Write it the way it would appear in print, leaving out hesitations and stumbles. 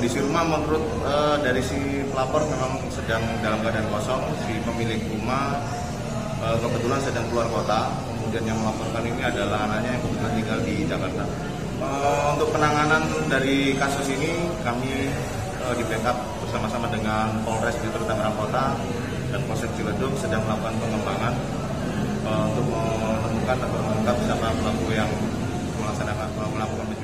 kondisi rumah menurut dari si pelapor memang sedang dalam keadaan kosong. Si pemilik rumah kebetulan sedang keluar kota. Kemudian yang melaporkan ini adalah anaknya yang kebetulan tinggal di Jakarta. Untuk penanganan dari kasus ini kami di backup bersama-sama dengan Polres Metro Tangerang Kota dan Polsek Ciledug sedang melakukan pengembangan untuk menemukan atau mengungkap siapa pelaku yang melakukan